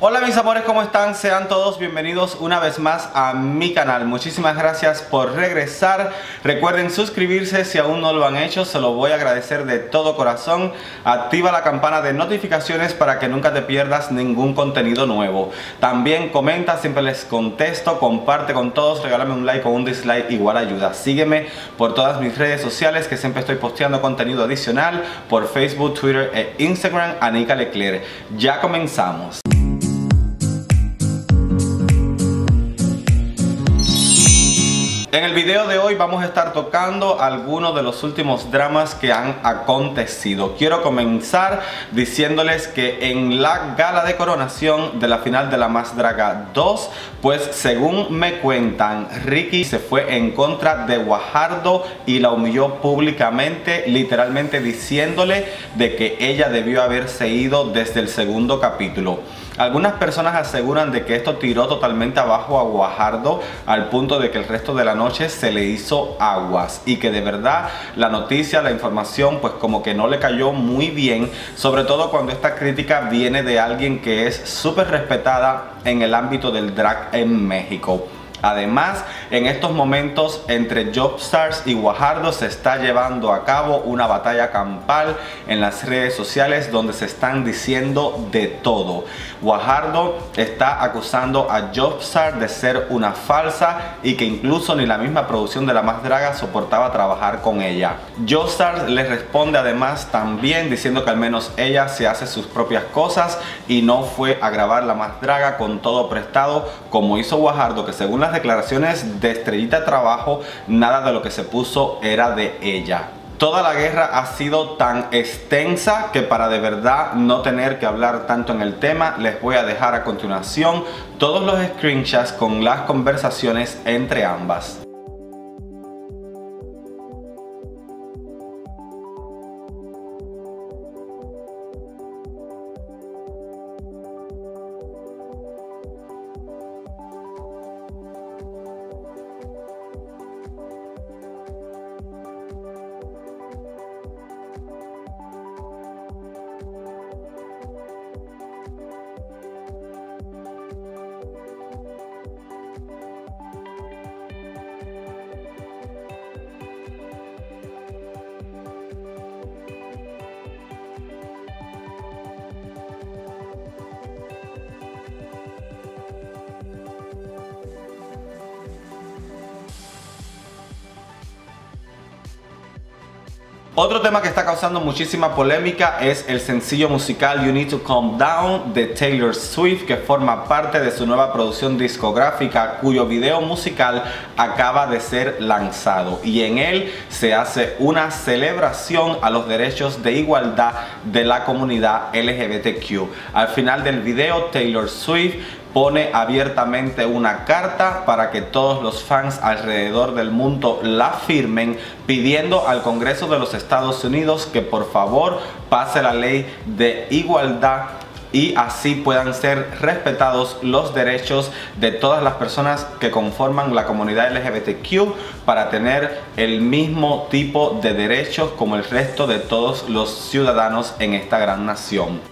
Hola mis amores, ¿cómo están? Sean todos bienvenidos una vez más a mi canal. Muchísimas gracias por regresar. Recuerden suscribirse si aún no lo han hecho, se lo voy a agradecer de todo corazón. Activa la campana de notificaciones para que nunca te pierdas ningún contenido nuevo. También comenta, siempre les contesto, comparte con todos, regálame un like o un dislike, igual ayuda. Sígueme por todas mis redes sociales que siempre estoy posteando contenido adicional por Facebook, Twitter e Instagram, Anika Leclerc. Ya comenzamos. En el video de hoy vamos a estar tocando algunos de los últimos dramas que han acontecido. Quiero comenzar diciéndoles que en la gala de coronación de la final de La Más Draga 2, pues según me cuentan, Ricky se fue en contra de Guajardo y la humilló públicamente, literalmente diciéndole de que ella debió haberse ido desde el segundo capítulo. Algunas personas aseguran de que esto tiró totalmente abajo a Guajardo al punto de que el resto de la noche se le hizo aguas y que de verdad la noticia, la información pues como que no le cayó muy bien, sobre todo cuando esta crítica viene de alguien que es súper respetada en el ámbito del drag en México. Además, en estos momentos entre Jobstars y Guajardo se está llevando a cabo una batalla campal en las redes sociales donde se están diciendo de todo. Guajardo está acusando a Jobstars de ser una falsa y que incluso ni la misma producción de La Más Draga soportaba trabajar con ella. Jobstars le responde además también diciendo que al menos ella se hace sus propias cosas y no fue a grabar La Más Draga con todo prestado como hizo Guajardo, que según las declaraciones de Estrellita Trabajo, nada de lo que se puso era de ella. Toda la guerra ha sido tan extensa que para de verdad no tener que hablar tanto en el tema, les voy a dejar a continuación todos los screenshots con las conversaciones entre ambas. Otro tema que está causando muchísima polémica es el sencillo musical You Need to Calm Down de Taylor Swift, que forma parte de su nueva producción discográfica, cuyo video musical acaba de ser lanzado y en él se hace una celebración a los derechos de igualdad de la comunidad LGBTQ. Al final del video, Taylor Swift pone abiertamente una carta para que todos los fans alrededor del mundo la firmen, pidiendo al Congreso de los Estados Unidos que por favor pase la ley de igualdad y así puedan ser respetados los derechos de todas las personas que conforman la comunidad LGBTQ para tener el mismo tipo de derechos como el resto de todos los ciudadanos en esta gran nación.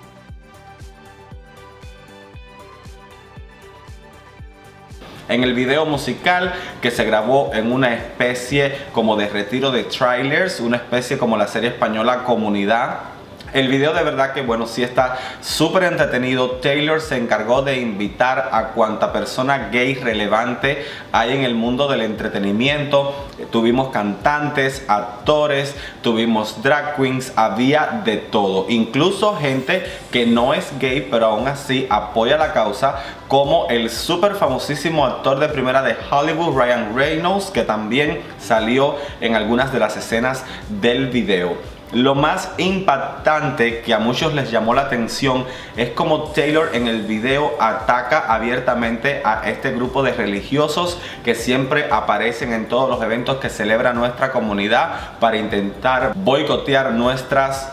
En el video musical, que se grabó en una especie como de retiro de trailers, una especie como la serie española Comunidad, el video de verdad que bueno, sí está súper entretenido. Taylor se encargó de invitar a cuanta persona gay relevante hay en el mundo del entretenimiento. Tuvimos cantantes, actores, tuvimos drag queens, había de todo. Incluso gente que no es gay pero aún así apoya la causa, como el súper famosísimo actor de primera de Hollywood, Ryan Reynolds, que también salió en algunas de las escenas del video. Lo más impactante que a muchos les llamó la atención es como Taylor en el video ataca abiertamente a este grupo de religiosos que siempre aparecen en todos los eventos que celebra nuestra comunidad para intentar boicotear nuestras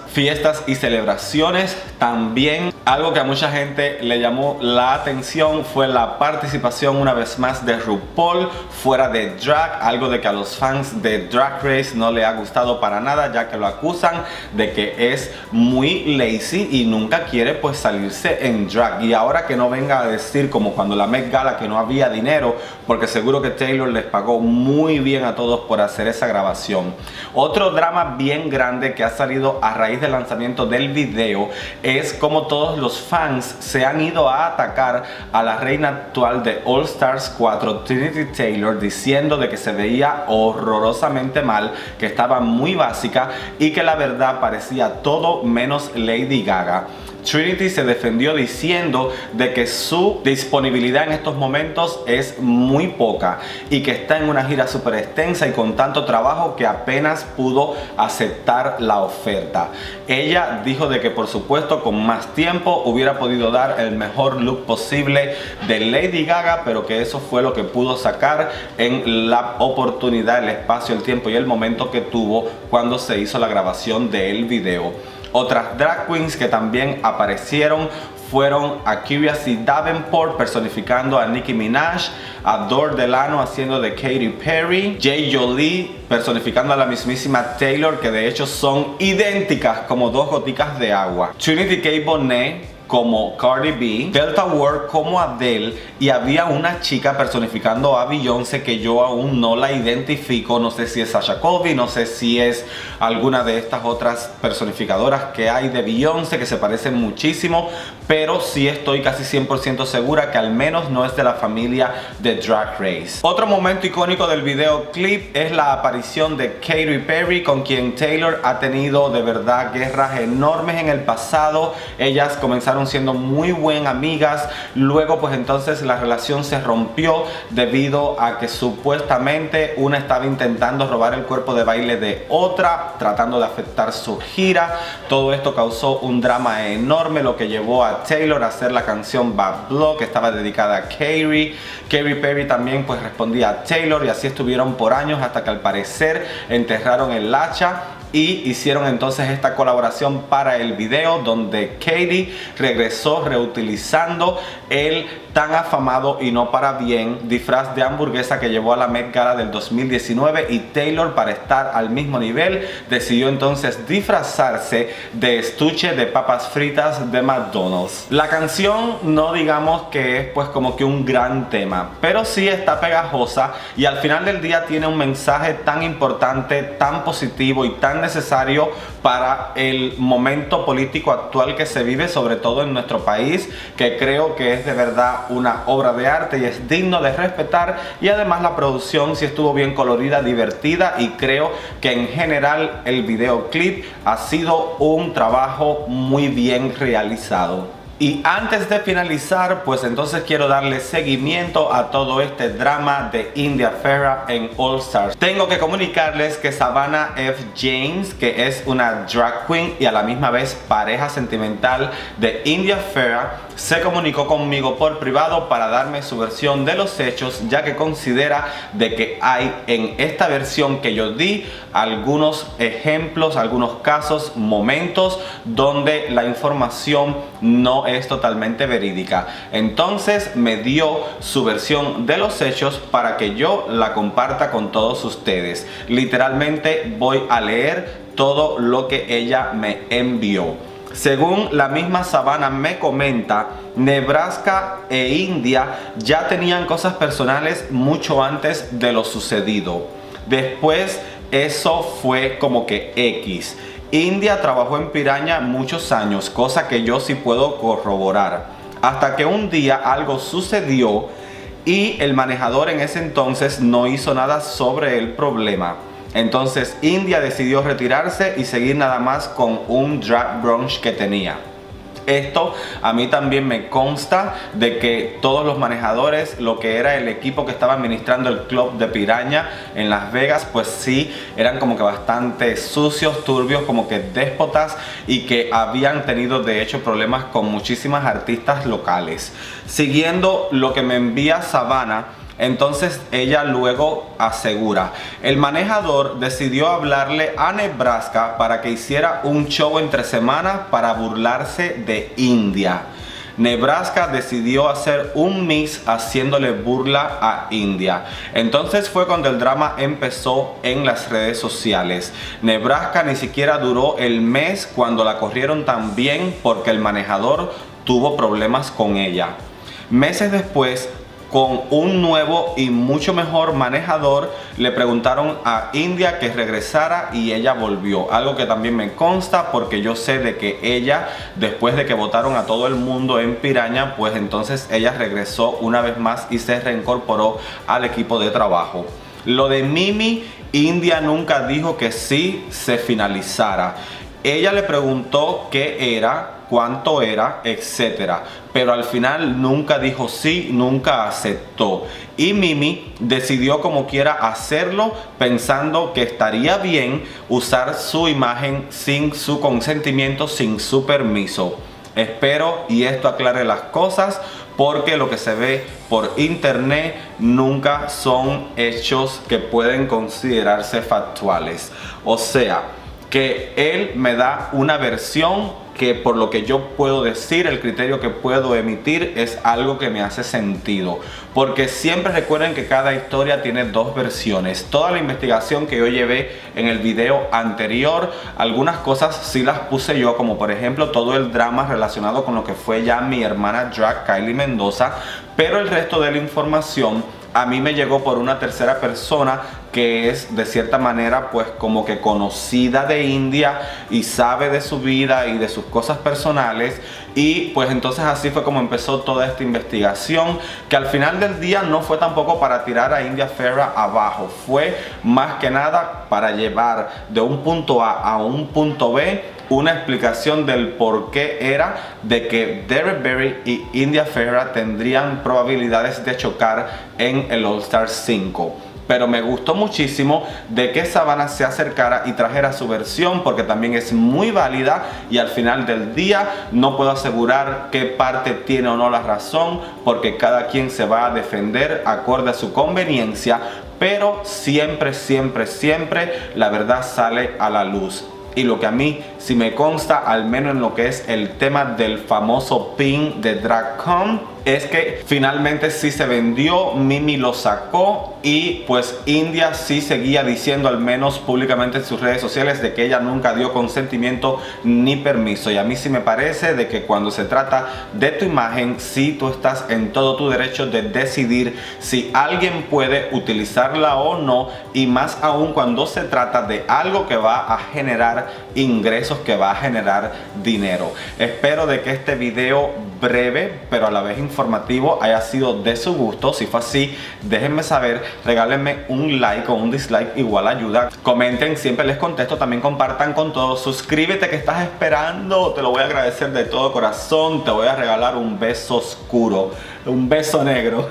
fiestas y celebraciones. También algo que a mucha gente le llamó la atención fue la participación una vez más de RuPaul fuera de drag, algo de que a los fans de Drag Race no le ha gustado para nada, ya que lo acusan de que es muy lazy y nunca quiere pues salirse en drag. Y ahora que no venga a decir como cuando la Met Gala que no había dinero, porque seguro que Taylor les pagó muy bien a todos por hacer esa grabación. Otro drama bien grande que ha salido a raíz del lanzamiento del video es como todos los fans se han ido a atacar a la reina actual de All Stars 4, Trinity Taylor, diciendo de que se veía horrorosamente mal, que estaba muy básica y que la verdad parecía todo menos Lady Gaga. Trinity se defendió diciendo de que su disponibilidad en estos momentos es muy poca y que está en una gira súper extensa y con tanto trabajo que apenas pudo aceptar la oferta. Ella dijo de que por supuesto con más tiempo hubiera podido dar el mejor look posible de Lady Gaga, pero que eso fue lo que pudo sacar en la oportunidad, el espacio, el tiempo y el momento que tuvo cuando se hizo la grabación del video. Otras drag queens que también aparecieron fueron a Curiosity Davenport personificando a Nicki Minaj, a Dor Delano haciendo de Katy Perry, Jay Jolie personificando a la mismísima Taylor, que de hecho son idénticas como dos goticas de agua, Trinity K. Bonet como Cardi B, Delta Ward como Adele, y había una chica personificando a Beyoncé que yo aún no la identifico. No sé si es Sasha Colby, no sé si es alguna de estas otras personificadoras que hay de Beyoncé que se parecen muchísimo, pero sí estoy casi 100% segura que al menos no es de la familia de Drag Race. Otro momento icónico del videoclip es la aparición de Katy Perry, con quien Taylor ha tenido de verdad guerras enormes en el pasado. Ellas comenzaron siendo muy buenas amigas, luego pues entonces la relación se rompió debido a que supuestamente una estaba intentando robar el cuerpo de baile de otra, tratando de afectar su gira. Todo esto causó un drama enorme, lo que llevó a Taylor a hacer la canción Bad Blood, que estaba dedicada a Katy. Katy Perry también pues respondía a Taylor y así estuvieron por años hasta que al parecer enterraron el hacha y hicieron entonces esta colaboración para el video, donde Katy regresó reutilizando el tan afamado y no para bien disfraz de hamburguesa que llevó a la Met Gala del 2019, y Taylor, para estar al mismo nivel, decidió entonces disfrazarse de estuche de papas fritas de McDonald's. La canción no digamos que es pues como que un gran tema, pero sí está pegajosa y al final del día tiene un mensaje tan importante, tan positivo y tan necesario para el momento político actual que se vive, sobre todo en nuestro país, que creo que es de verdad una obra de arte y es digno de respetar. Y además la producción sí estuvo bien colorida, divertida, y creo que en general el videoclip ha sido un trabajo muy bien realizado. Y antes de finalizar, pues entonces quiero darle seguimiento a todo este drama de India Ferrah en All Stars. Tengo que comunicarles que Savannah F. James, que es una drag queen y a la misma vez pareja sentimental de India Ferrah, se comunicó conmigo por privado para darme su versión de los hechos, ya que considera de que hay en esta versión que yo di algunos ejemplos, algunos casos, momentos donde la información no es totalmente verídica. Entonces me dio su versión de los hechos para que yo la comparta con todos ustedes. Literalmente voy a leer todo lo que ella me envió. Según la misma Savannah me comenta, Nebraska e India ya tenían cosas personales mucho antes de lo sucedido. Después eso fue como que X. India trabajó en Piraña muchos años, cosa que yo sí puedo corroborar. Hasta que un día algo sucedió y el manejador en ese entonces no hizo nada sobre el problema. Entonces India decidió retirarse y seguir nada más con un drag brunch que tenía. Esto a mí también me consta de que todos los manejadores, lo que era el equipo que estaba administrando el club de Piraña en Las Vegas, pues sí, eran como que bastante sucios, turbios, como que déspotas, y que habían tenido de hecho problemas con muchísimas artistas locales. Siguiendo lo que me envía Savannah, Entonces ella luego asegura: el manejador decidió hablarle a Nebraska para que hiciera un show entre semanas para burlarse de India. Nebraska decidió hacer un mix haciéndole burla a India. Entonces fue cuando el drama empezó en las redes sociales. Nebraska ni siquiera duró el mes cuando la corrieron también porque el manejador tuvo problemas con ella. Meses después, con un nuevo y mucho mejor manejador, le preguntaron a India que regresara y ella volvió. Algo que también me consta porque yo sé de que ella, después de que votaron a todo el mundo en Piraña, pues entonces ella regresó una vez más y se reincorporó al equipo de trabajo. Lo de Mimi, India nunca dijo que sí se finalizara. Ella le preguntó qué era, cuánto era, etcétera, pero al final nunca dijo sí, nunca aceptó. Y Mimi decidió como quiera hacerlo, pensando que estaría bien usar su imagen sin su consentimiento, sin su permiso. Espero y esto aclare las cosas, porque lo que se ve por internet nunca son hechos que pueden considerarse factuales. O sea, que él me da una versión que, por lo que yo puedo decir, el criterio que puedo emitir es algo que me hace sentido, porque siempre recuerden que cada historia tiene dos versiones. Toda la investigación que yo llevé en el video anterior, algunas cosas sí las puse yo, como por ejemplo todo el drama relacionado con lo que fue ya mi hermana drag Kylie Mendoza, pero el resto de la información a mí me llegó por una tercera persona que es de cierta manera pues como que conocida de India y sabe de su vida y de sus cosas personales, y pues entonces así fue como empezó toda esta investigación, que al final del día no fue tampoco para tirar a India Ferrah abajo, fue más que nada para llevar de un punto A a un punto B una explicación del por qué era de que Derek Barry y India Ferrah tendrían probabilidades de chocar en el All Star 5. Pero me gustó muchísimo de que Savannah se acercara y trajera su versión, porque también es muy válida, y al final del día no puedo asegurar qué parte tiene o no la razón, porque cada quien se va a defender acorde a su conveniencia, pero siempre, siempre, siempre la verdad sale a la luz. Y lo que a mí sí me consta, al menos en lo que es el tema del famoso pin de DragCon, es que finalmente sí se vendió, Mimi lo sacó, y pues India sí seguía diciendo, al menos públicamente en sus redes sociales, de que ella nunca dio consentimiento ni permiso. Y a mí sí me parece de que cuando se trata de tu imagen, sí tú estás en todo tu derecho de decidir si alguien puede utilizarla o no, y más aún cuando se trata de algo que va a generar ingresos, que va a generar dinero. Espero de que este video breve pero a la vez informativo haya sido de su gusto. Si fue así, déjenme saber, regálenme un like o un dislike, igual ayuda. Comenten, siempre les contesto, también compartan con todos. Suscríbete, que estás esperando, te lo voy a agradecer de todo corazón. Te voy a regalar un beso oscuro, un beso negro.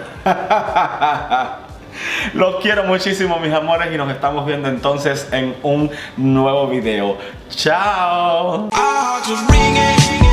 Los quiero muchísimo, mis amores, y nos estamos viendo entonces en un nuevo video. ¡Chao!